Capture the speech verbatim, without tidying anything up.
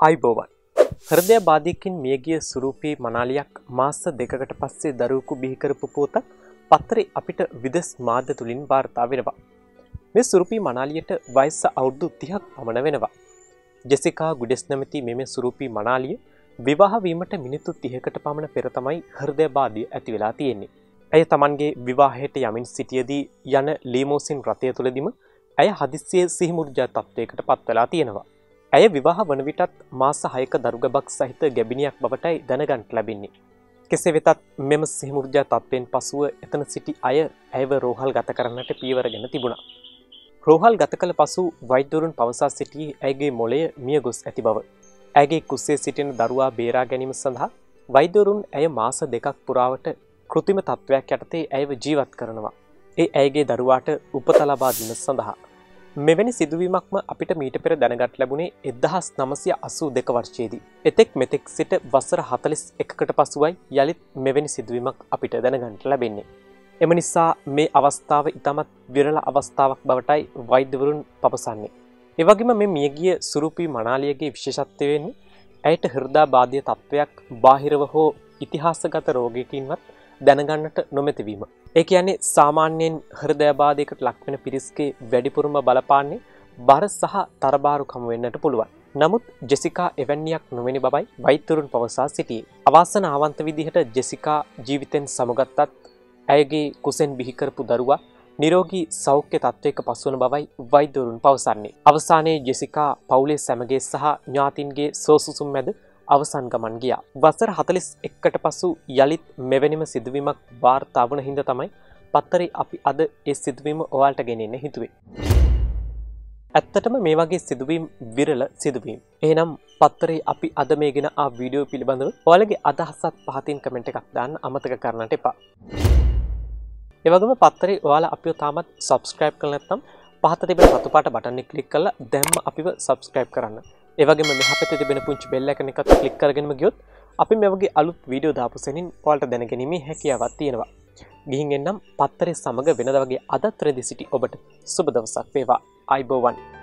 අයිබෝවන් හෘදය බාධයකින් මියගිය සුරූපී මනාලියක් මාස දෙකකට පස්සේ දරුවෙකු බිහි කරපු පුවතක් පත්තරේ අපිට විදෙස් මාධ්‍ය තුලින් වාර්තා වෙනවා. මේ සුරූපී මනාලියට වයස අවුරුදු තිහක් පමණ වෙනවා. ජෙසිකා ගුඩෙස් නැමැති මේ සුරූපී මනාලිය විවාහ වීමට මිනිත්තු තිහකට පමණ පෙර තමයි හෘදය බාධය ඇති වෙලා තියෙන්නේ. ඇය Tamanගේ විවාහයට යමින් සිටියේදී යන ලීමෝසින් රථය තුලදීම ඇය හදිස්සියේ සිහිමුර්ජා තත්වයකට පත් වෙලා තියෙනවා. ඇය විවාහ වන විටත් මාස හයක දරුගබක් සහිත ගැබිනියක් බවටයි දැනගන්නට ලැබෙන්නේ. කෙසේ වෙතත් මෙම සිහිමුර්ජා තත්වයෙන් පසුව එතන සිටි අය ඇයව රෝහල් ගත කරන්නට පියවරගෙන තිබුණා. රෝහල් ගත කළ පසු වෛද්‍යවරුන් පවසා සිටියේ ඇයගේ මොළය මිය ගොස් ඇති බව. ඇයගේ කුස්සේ සිටින දරුවා බේරා ගැනීම සඳහා වෛද්‍යවරුන් ඇය මාස දෙකක් පුරාවට කෘත්‍රිම තත්වයක් යටතේ ඇයව ජීවත් කරනවා. ඒ ඇයගේ දරුවාට උපත ලබා දීම සඳහා. මෙවැනි සිදුවීමක්ම අපිට මීට පෙර දැනගත් ලැබුණේ එක්දහස් නවසිය අසූ දෙක වර්ෂයේදී. එතෙක් මෙතෙක් සිට වසර හතළිස් එකකට පසුවයි යළිත් මෙවැනි සිදුවීමක් අපිට දැනගන්නට ලැබෙන්නේ. එම නිසා මේ අවස්ථාව ඉතාමත් විරල අවස්ථාවක් බවටයි වෛද්‍යවරුන් පවසන්නේ. ඒ වගේම මේ මියගිය සුරූපී මනාලියගේ විශේෂත්වය වෙන්නේ ඇයට හෘදයාබාධය තත්වයක් බාහිරව හෝ ඉතිහාසගත රෝගයකින්වත් දැනගන්නට නොමැතිවීම. ඒ කියන්නේ සාමාන්‍යයෙන් හෘදයාබාධයකට ලක්වෙන පිරිස්ගේ වැඩිපුරම බලපාන්නේ බර සහ තරබාරුකම වෙන්නට පුළුවන්. නමුත් ජෙසිකා එවැන්නියක් නොවැනි බවයි වෛද්‍යවරුන් පවසා සිටියේ. අවාසනාවන්ත විදිහට ජෙසිකා ජීවිතෙන් සමුගත්තත් ඇයගේ කුසෙන් බිහි කරපු දරුවා නිරෝගී සෞඛ්‍ය තත්වයක පසුවන බවයි වෛද්‍යවරුන් පවසන්නේ. අවසානයේ ජෙසිකා පවුලේ සැමගේ සහ ඥාතින්ගේ සෝසුසුම් මැද අවසන් ගමන් ගියා. වසර හතළිස් එකකට පසු යළිත් මෙවැනිම සිදුවීමක් වාර්තා වන හින්දා තමයි පත්තරේ අපි අද ඒ සිදුවීම ඔයාලට ගෙනෙන්න හිතුවේ. ඇත්තටම මේ වගේ සිදුවීම් විරල සිදුවීම්. එහෙනම් පත්තරේ අපි අද මේ ගෙන ආ වීඩියෝ පිළිබඳව ඔයාලගේ අදහසත් පහතින් කමෙන්ට් එකක් දාන්න අමතක කරන්නට එපා. ඒ වගේම පත්තරේ ඔයාලා අපිව තාමත් subscribe කරලා නැත්නම් පහත තිබෙන රතු පාට බටන් එක ක්ලික් කරලා දැම්ම අපිව subscribe කරන්න. ඒ වගේම මෙහා පැත්තේ තිබෙන පුංචි බෙල් එකන එකත් ක්ලික් කරගෙනම ගියොත් අපි මේ වගේ අලුත් වීඩියෝ දාපු සෙනින් ඔයාලට දැනගැනීමේ හැකියාවක් තියෙනවා. ගිහින් එන්නම් පත්තරේ සමග වෙනදා වගේ අදත් රෙදි සිටි ඔබට සුබ දවසක් වේවා. අයිබෝවන්.